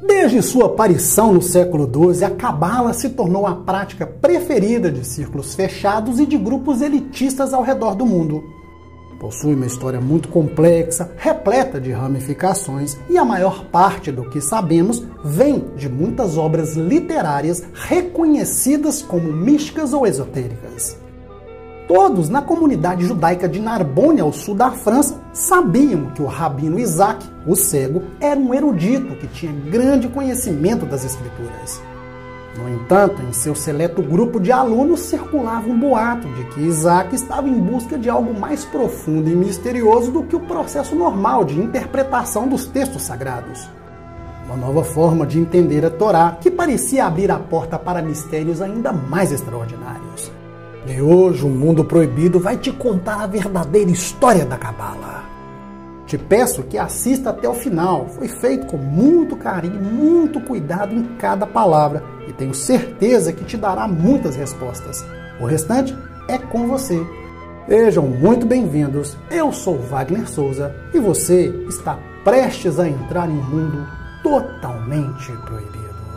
Desde sua aparição no século XII, a Cabala se tornou a prática preferida de círculos fechados e de grupos elitistas ao redor do mundo. Possui uma história muito complexa, repleta de ramificações, e a maior parte do que sabemos vem de muitas obras literárias reconhecidas como místicas ou esotéricas. Todos na comunidade judaica de Narbonne, ao sul da França, sabiam que o rabino Isaac, o cego, era um erudito que tinha grande conhecimento das escrituras. No entanto, em seu seleto grupo de alunos circulava um boato de que Isaac estava em busca de algo mais profundo e misterioso do que o processo normal de interpretação dos textos sagrados. Uma nova forma de entender a Torá que parecia abrir a porta para mistérios ainda mais extraordinários. E hoje o Mundo Proibido vai te contar a verdadeira história da Cabala. Te peço que assista até o final. Foi feito com muito carinho, muito cuidado em cada palavra e tenho certeza que te dará muitas respostas. O restante é com você. Sejam muito bem-vindos. Eu sou Wagner Souza e você está prestes a entrar em um mundo totalmente proibido.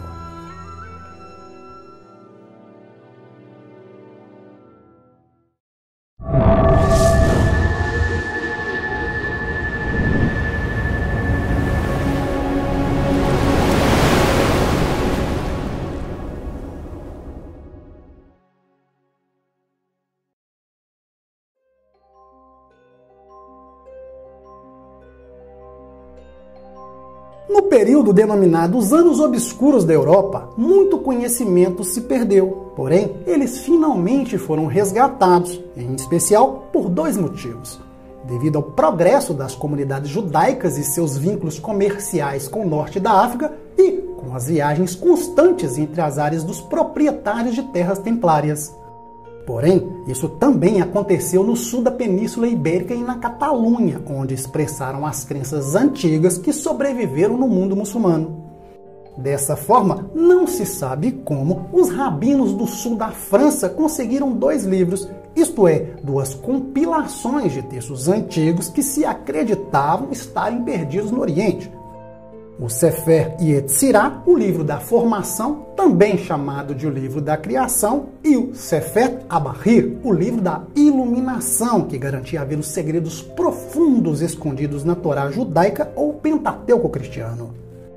No período denominado os Anos Obscuros da Europa, muito conhecimento se perdeu. Porém, eles finalmente foram resgatados, em especial por dois motivos. Devido ao progresso das comunidades judaicas e seus vínculos comerciais com o norte da África e com as viagens constantes entre as áreas dos proprietários de terras templárias. Porém, isso também aconteceu no sul da Península Ibérica e na Catalunha, onde expressaram as crenças antigas que sobreviveram no mundo muçulmano. Dessa forma, não se sabe como os rabinos do sul da França conseguiram dois livros, isto é, duas compilações de textos antigos que se acreditavam estarem perdidos no Oriente. O Sefer Yetzirah, o livro da formação, também chamado de o livro da criação, e o Sefer Abahir, o livro da iluminação, que garantia haver os segredos profundos escondidos na Torá judaica ou Pentateuco cristiano.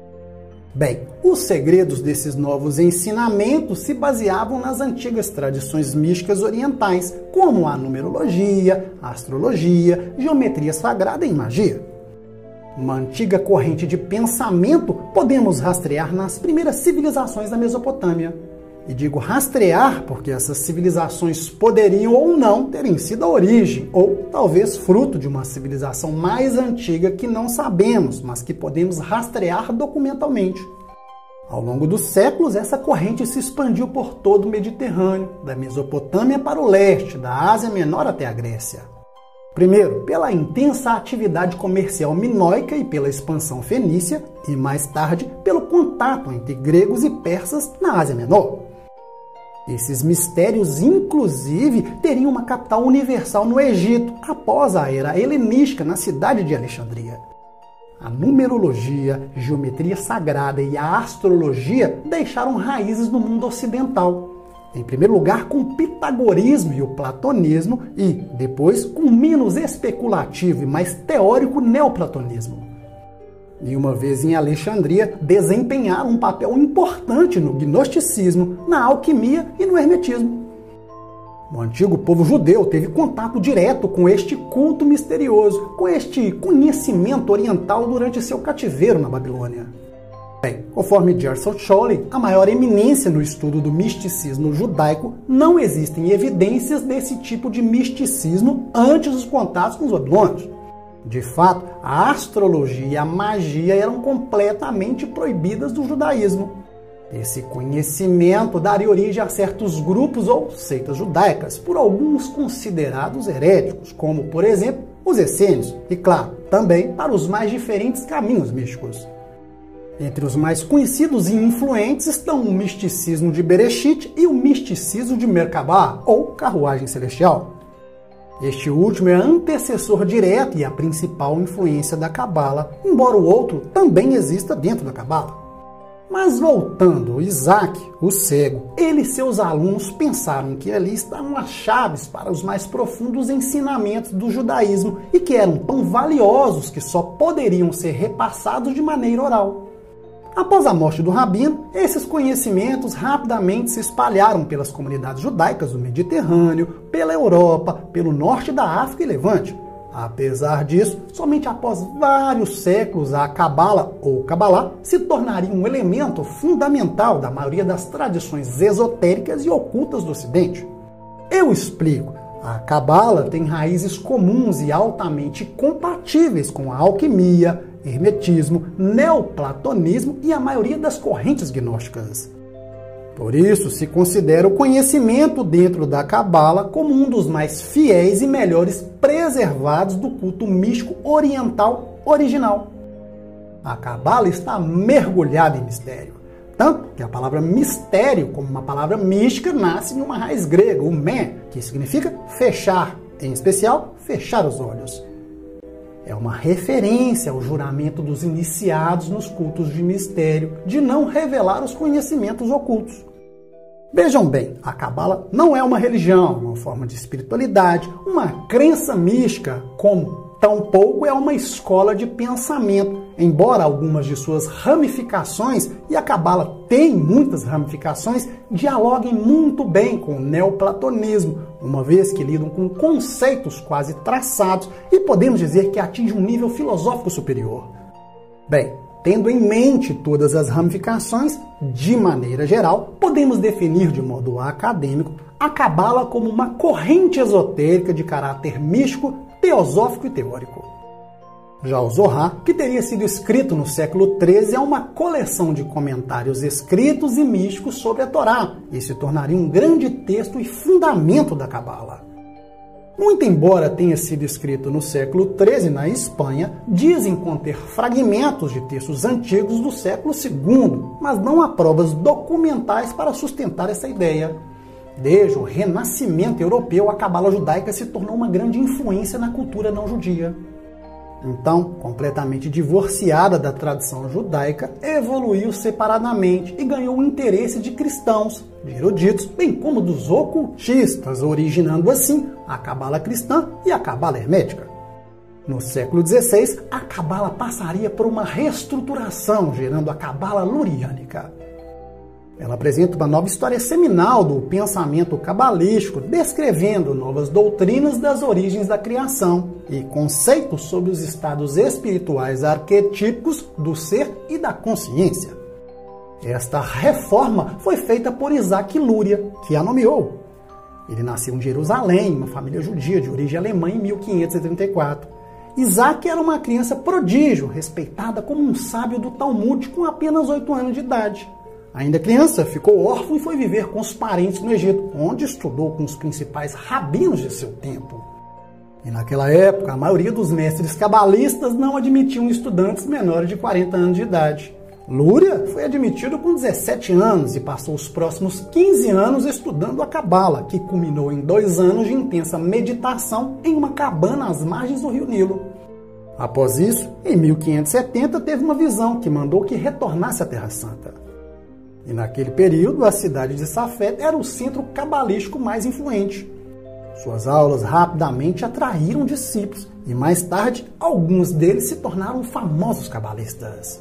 Bem, os segredos desses novos ensinamentos se baseavam nas antigas tradições místicas orientais, como a numerologia, a astrologia, geometria sagrada e magia. Uma antiga corrente de pensamento podemos rastrear nas primeiras civilizações da Mesopotâmia. E digo rastrear porque essas civilizações poderiam ou não terem sido a origem, ou talvez fruto de uma civilização mais antiga que não sabemos, mas que podemos rastrear documentalmente. Ao longo dos séculos, essa corrente se expandiu por todo o Mediterrâneo, da Mesopotâmia para o leste, da Ásia Menor até a Grécia. Primeiro, pela intensa atividade comercial minoica e pela expansão fenícia, e mais tarde, pelo contato entre gregos e persas na Ásia Menor. Esses mistérios, inclusive, teriam uma capital universal no Egito, após a era helenística na cidade de Alexandria. A numerologia, geometria sagrada e a astrologia deixaram raízes no mundo ocidental. Em primeiro lugar com o pitagorismo e o platonismo e, depois, com o menos especulativo e mais teórico neoplatonismo. E uma vez em Alexandria, desempenharam um papel importante no gnosticismo, na alquimia e no hermetismo. O antigo povo judeu teve contato direto com este culto misterioso, com este conhecimento oriental durante seu cativeiro na Babilônia. Bem, conforme Gershon Scholem, a maior eminência no estudo do misticismo judaico, não existem evidências desse tipo de misticismo antes dos contatos com os babilônios. De fato, a astrologia e a magia eram completamente proibidas do judaísmo. Esse conhecimento daria origem a certos grupos ou seitas judaicas, por alguns considerados heréticos, como, por exemplo, os essênios, e, claro, também para os mais diferentes caminhos místicos. Entre os mais conhecidos e influentes estão o misticismo de Bereshit e o misticismo de Merkabah, ou carruagem celestial. Este último é antecessor direto e a principal influência da Cabala, embora o outro também exista dentro da Cabala. Mas voltando, Isaac, o cego, ele e seus alunos pensaram que ali estavam as chaves para os mais profundos ensinamentos do judaísmo e que eram tão valiosos que só poderiam ser repassados de maneira oral. Após a morte do rabino, esses conhecimentos rapidamente se espalharam pelas comunidades judaicas do Mediterrâneo, pela Europa, pelo norte da África e Levante. Apesar disso, somente após vários séculos a Cabala ou Cabalá se tornaria um elemento fundamental da maioria das tradições esotéricas e ocultas do Ocidente. Eu explico. A Cabala tem raízes comuns e altamente compatíveis com a alquimia, hermetismo, neoplatonismo e a maioria das correntes gnósticas. Por isso, se considera o conhecimento dentro da Cabala como um dos mais fiéis e melhores preservados do culto místico oriental original. A Cabala está mergulhada em mistério, tanto que a palavra mistério, como uma palavra mística, nasce de uma raiz grega, o me, que significa fechar, em especial, fechar os olhos. É uma referência ao juramento dos iniciados nos cultos de mistério de não revelar os conhecimentos ocultos. Vejam bem, a Cabala não é uma religião, uma forma de espiritualidade, uma crença mística, como tampouco é uma escola de pensamento, embora algumas de suas ramificações, e a Cabala tem muitas ramificações, dialoguem muito bem com o neoplatonismo, uma vez que lidam com conceitos quase traçados e podemos dizer que atinge um nível filosófico superior. Bem, tendo em mente todas as ramificações, de maneira geral, podemos definir de modo acadêmico a Cabala como uma corrente esotérica de caráter místico, teosófico e teórico. Já o Zohar, que teria sido escrito no século XIII, é uma coleção de comentários escritos e místicos sobre a Torá e se tornaria um grande texto e fundamento da Cabala. Muito embora tenha sido escrito no século XIII na Espanha, dizem conter fragmentos de textos antigos do século II, mas não há provas documentais para sustentar essa ideia. Desde o renascimento europeu, a Cabala judaica se tornou uma grande influência na cultura não judia. Então, completamente divorciada da tradição judaica, evoluiu separadamente e ganhou o interesse de cristãos, de eruditos, bem como dos ocultistas, originando assim a Cabala cristã e a Cabala hermética. No século XVI, a Cabala passaria por uma reestruturação, gerando a Cabala luriânica. Ela apresenta uma nova história seminal do pensamento cabalístico, descrevendo novas doutrinas das origens da criação e conceitos sobre os estados espirituais arquetípicos do ser e da consciência. Esta reforma foi feita por Isaac Luria, que a nomeou. Ele nasceu em Jerusalém, uma família judia de origem alemã, em 1534. Isaac era uma criança prodígio, respeitada como um sábio do Talmud com apenas 8 anos de idade. Ainda criança, ficou órfão e foi viver com os parentes no Egito, onde estudou com os principais rabinos de seu tempo. E naquela época, a maioria dos mestres cabalistas não admitiam estudantes menores de 40 anos de idade. Lúria foi admitido com 17 anos e passou os próximos 15 anos estudando a Cabala, que culminou em 2 anos de intensa meditação em uma cabana às margens do rio Nilo. Após isso, em 1570, teve uma visão que mandou que retornasse à Terra Santa. E naquele período, a cidade de Safed era o centro cabalístico mais influente. Suas aulas rapidamente atraíram discípulos e mais tarde, alguns deles se tornaram famosos cabalistas.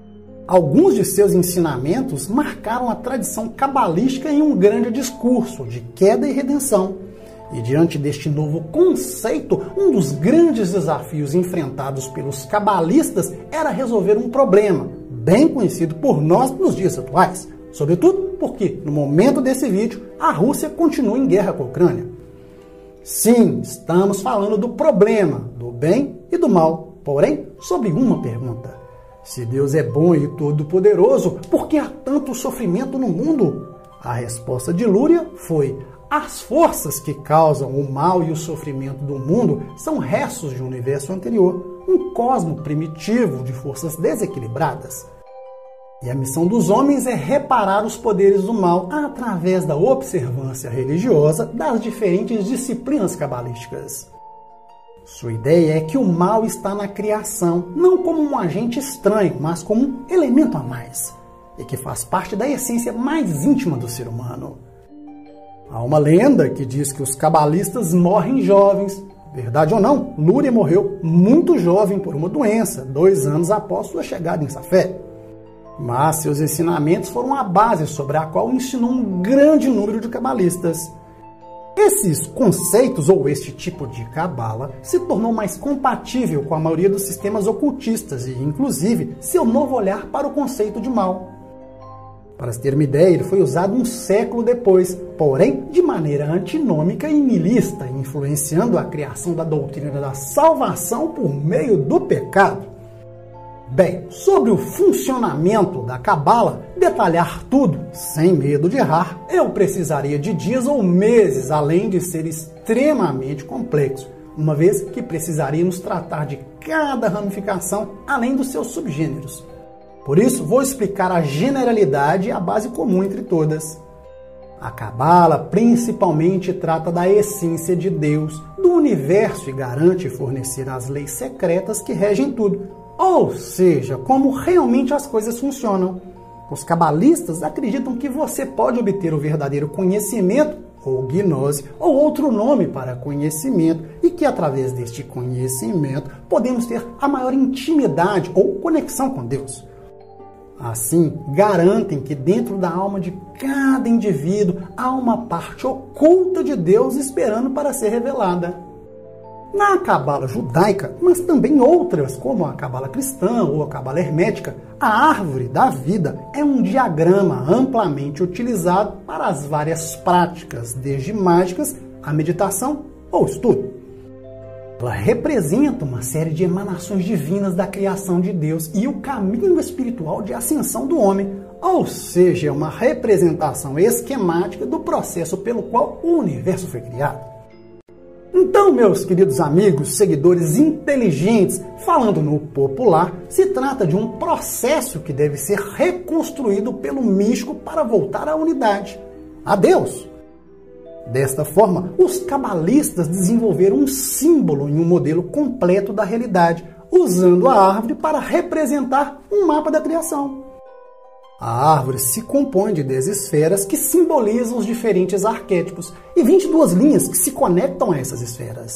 Alguns de seus ensinamentos marcaram a tradição cabalística em um grande discurso de queda e redenção. E diante deste novo conceito, um dos grandes desafios enfrentados pelos cabalistas era resolver um problema, bem conhecido por nós nos dias atuais, sobretudo porque, no momento desse vídeo, a Rússia continua em guerra com a Ucrânia. Sim, estamos falando do problema, do bem e do mal, porém, sobre uma pergunta. Se Deus é bom e todo-poderoso, por que há tanto sofrimento no mundo? A resposta de Lúria foi: as forças que causam o mal e o sofrimento do mundo são restos de um universo anterior, um cosmo primitivo de forças desequilibradas. E a missão dos homens é reparar os poderes do mal através da observância religiosa das diferentes disciplinas cabalísticas. Sua ideia é que o mal está na criação, não como um agente estranho, mas como um elemento a mais. e que faz parte da essência mais íntima do ser humano. Há uma lenda que diz que os cabalistas morrem jovens. Verdade ou não, Lúria morreu muito jovem por uma doença, 2 anos após sua chegada em Safé. Mas seus ensinamentos foram a base sobre a qual ensinou um grande número de cabalistas. Esses conceitos, ou este tipo de cabala, se tornou mais compatível com a maioria dos sistemas ocultistas e, inclusive, seu novo olhar para o conceito de mal. Para se ter uma ideia, ele foi usado um século depois, porém de maneira antinômica e nihilista, influenciando a criação da doutrina da salvação por meio do pecado. Bem, sobre o funcionamento da cabala, detalhar tudo, sem medo de errar, eu precisaria de dias ou meses, além de ser extremamente complexo, uma vez que precisaríamos tratar de cada ramificação, além dos seus subgêneros. Por isso, vou explicar a generalidade e a base comum entre todas. A cabala principalmente trata da essência de Deus, do universo e garante fornecer as leis secretas que regem tudo, ou seja, como realmente as coisas funcionam. Os cabalistas acreditam que você pode obter o verdadeiro conhecimento, ou gnose, ou outro nome para conhecimento, e que através deste conhecimento podemos ter a maior intimidade ou conexão com Deus. Assim, garantem que dentro da alma de cada indivíduo há uma parte oculta de Deus esperando para ser revelada. Na cabala judaica, mas também outras, como a cabala cristã ou a cabala hermética, a árvore da vida é um diagrama amplamente utilizado para as várias práticas, desde mágicas à meditação ou estudo. Ela representa uma série de emanações divinas da criação de Deus e o caminho espiritual de ascensão do homem, ou seja, é uma representação esquemática do processo pelo qual o universo foi criado. Então, meus queridos amigos, seguidores inteligentes, falando no popular, se trata de um processo que deve ser reconstruído pelo místico para voltar à unidade, a Deus. Desta forma, os cabalistas desenvolveram um símbolo em um modelo completo da realidade, usando a árvore para representar um mapa da criação. A árvore se compõe de 10 esferas que simbolizam os diferentes arquétipos e 22 linhas que se conectam a essas esferas.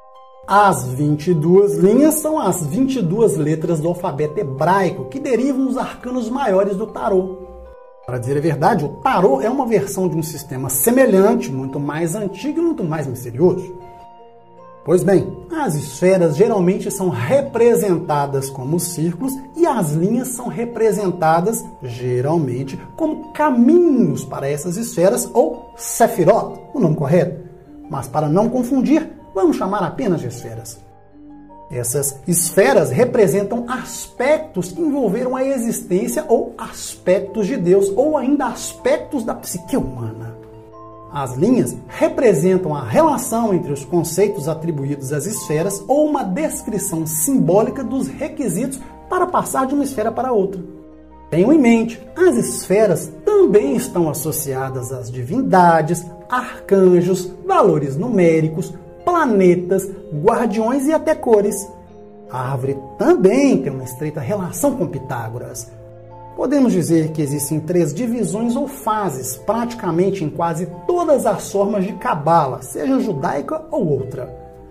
As 22 linhas são as 22 letras do alfabeto hebraico que derivam dos arcanos maiores do tarô. Para dizer a verdade, o tarô é uma versão de um sistema semelhante, muito mais antigo e muito mais misterioso. Pois bem, as esferas geralmente são representadas como círculos e as linhas são representadas, geralmente, como caminhos para essas esferas, ou sefirot, o nome correto. Mas para não confundir, vamos chamar apenas de esferas. Essas esferas representam aspectos que envolveram a existência ou aspectos de Deus, ou ainda aspectos da psique humana. As linhas representam a relação entre os conceitos atribuídos às esferas ou uma descrição simbólica dos requisitos para passar de uma esfera para outra. Tenham em mente, as esferas também estão associadas às divindades, arcanjos, valores numéricos, planetas, guardiões e até cores. A árvore também tem uma estreita relação com Pitágoras. Podemos dizer que existem 3 divisões ou fases, praticamente em quase todas as formas de cabala, seja judaica ou outra: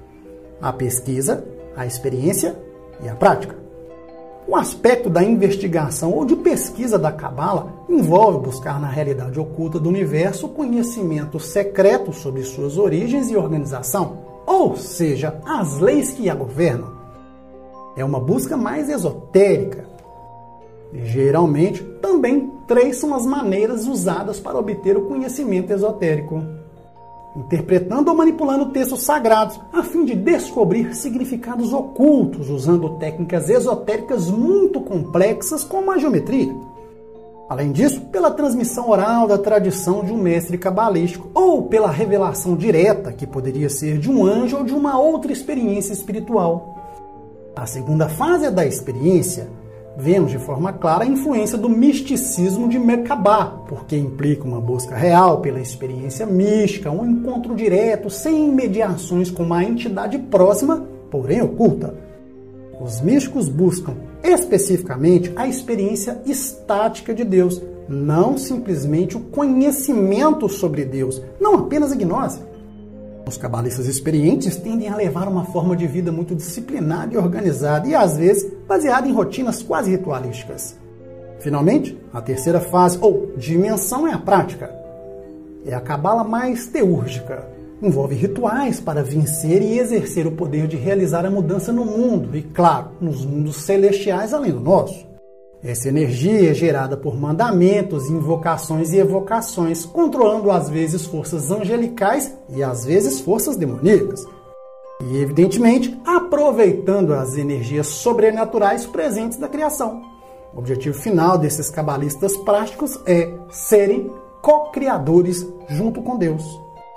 a pesquisa, a experiência e a prática. O aspecto da investigação ou de pesquisa da cabala envolve buscar na realidade oculta do universo conhecimento secreto sobre suas origens e organização, ou seja, as leis que a governam. É uma busca mais esotérica. Geralmente, também 3 são as maneiras usadas para obter o conhecimento esotérico: interpretando ou manipulando textos sagrados, a fim de descobrir significados ocultos, usando técnicas esotéricas muito complexas como a geometria. Além disso, pela transmissão oral da tradição de um mestre cabalístico, ou pela revelação direta, que poderia ser de um anjo ou de uma outra experiência espiritual. A segunda fase é da experiência. Vemos de forma clara a influência do misticismo de Merkabah, porque implica uma busca real pela experiência mística, um encontro direto, sem mediações com uma entidade próxima, porém oculta. Os místicos buscam especificamente a experiência estática de Deus, não simplesmente o conhecimento sobre Deus, não apenas a gnose. Os cabalistas experientes tendem a levar uma forma de vida muito disciplinada e organizada e, às vezes, baseada em rotinas quase ritualísticas. Finalmente, a terceira fase, ou dimensão, é a prática. É a cabala mais teúrgica. Envolve rituais para vencer e exercer o poder de realizar a mudança no mundo e, claro, nos mundos celestiais além do nosso. Essa energia é gerada por mandamentos, invocações e evocações, controlando às vezes forças angelicais e às vezes forças demoníacas. E, evidentemente, aproveitando as energias sobrenaturais presentes da criação. O objetivo final desses cabalistas práticos é serem co-criadores junto com Deus.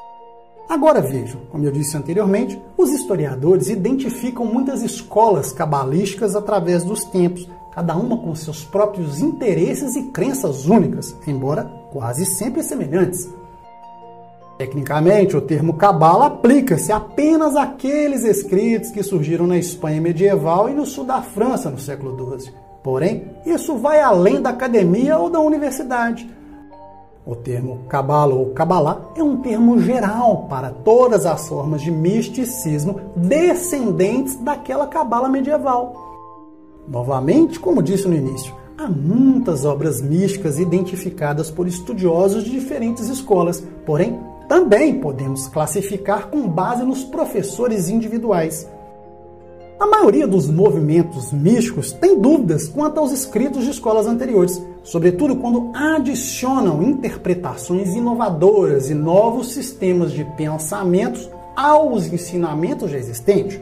Agora vejam, como eu disse anteriormente, os historiadores identificam muitas escolas cabalísticas através dos tempos, cada uma com seus próprios interesses e crenças únicas, embora quase sempre semelhantes. Tecnicamente, o termo cabala aplica-se apenas àqueles escritos que surgiram na Espanha medieval e no sul da França no século XII. Porém, isso vai além da academia ou da universidade. O termo cabala ou cabalá é um termo geral para todas as formas de misticismo descendentes daquela cabala medieval. Novamente, como disse no início, há muitas obras místicas identificadas por estudiosos de diferentes escolas, porém, também podemos classificar com base nos professores individuais. A maioria dos movimentos místicos tem dúvidas quanto aos escritos de escolas anteriores, sobretudo quando adicionam interpretações inovadoras e novos sistemas de pensamentos aos ensinamentos já existentes.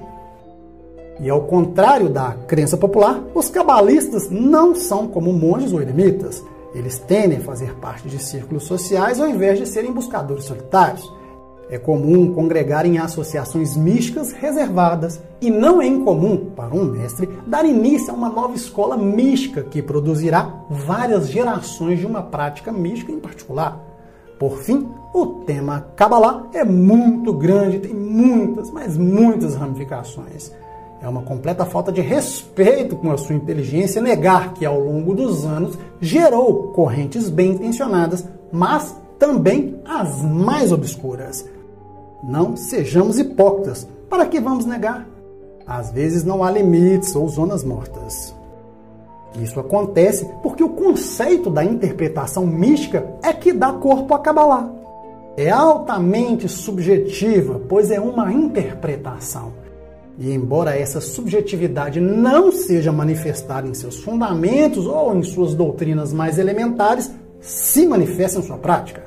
E ao contrário da crença popular, os cabalistas não são como monges ou eremitas. Eles tendem a fazer parte de círculos sociais ao invés de serem buscadores solitários. É comum congregar em associações místicas reservadas e não é incomum para um mestre dar início a uma nova escola mística que produzirá várias gerações de uma prática mística em particular. Por fim, o tema Kabbalah é muito grande, tem muitas, mas muitas ramificações. É uma completa falta de respeito com a sua inteligência negar que ao longo dos anos gerou correntes bem intencionadas, mas também as mais obscuras. Não sejamos hipócritas. Para que vamos negar? Às vezes não há limites ou zonas mortas. Isso acontece porque o conceito da interpretação mística é que dá corpo à Kabbalah. É altamente subjetiva, pois é uma interpretação. E embora essa subjetividade não seja manifestada em seus fundamentos ou em suas doutrinas mais elementares, se manifesta em sua prática.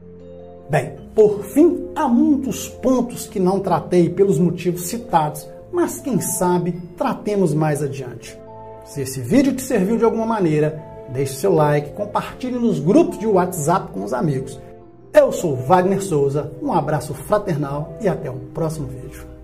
Bem, por fim, há muitos pontos que não tratei pelos motivos citados, mas quem sabe tratemos mais adiante. Se esse vídeo te serviu de alguma maneira, deixe seu like, compartilhe nos grupos de WhatsApp com os amigos. Eu sou Wagner Souza, um abraço fraternal e até o próximo vídeo.